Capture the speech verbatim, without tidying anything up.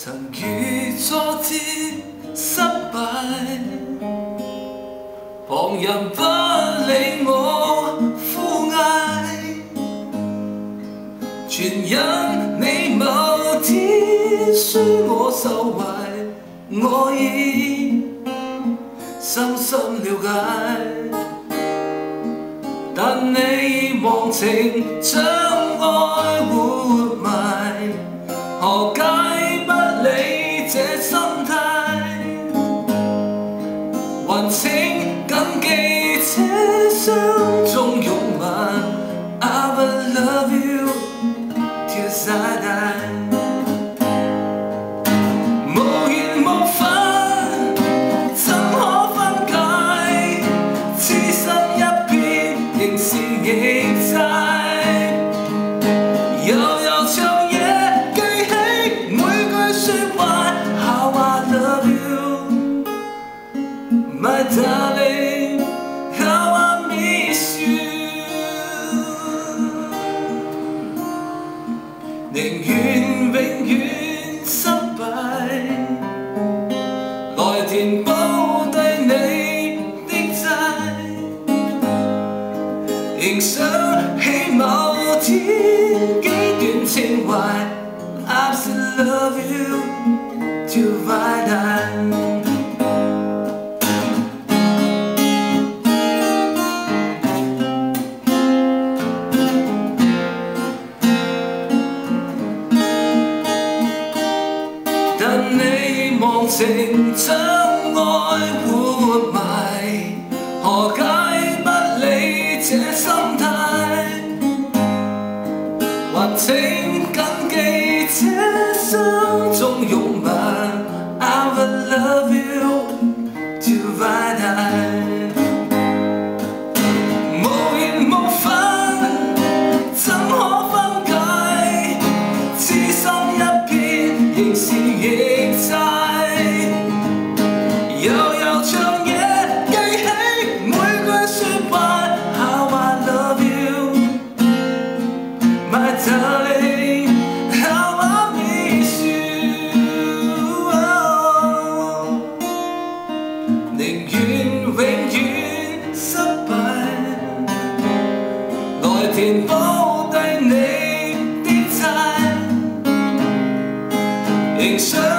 曾遇挫折失敗，旁人不理我呼嗌，全因你某天輸我受懷，我已深深了解。但你忘情將愛活埋，何解不理這心態？還請緊記這雙中擁吻 I will love you till I die。無緣無分，怎可分解？痴心一片，仍是憶債。悠悠長夜記起每句説話 How I love you My darling How I miss you 寧願永遠失敗，來填補對你的債，仍想起某天幾段情懷 I still love you till I die。但你忘情將愛活埋，何解不理這心態？還請緊記這心中擁吻 I will love you till I die。無緣無分，怎可分解？痴心一片，仍是憶債。悠悠長夜記起每句説話 How I love you My darling How I miss you、oh、寧願永遠失敗，來填補對你的債，仍想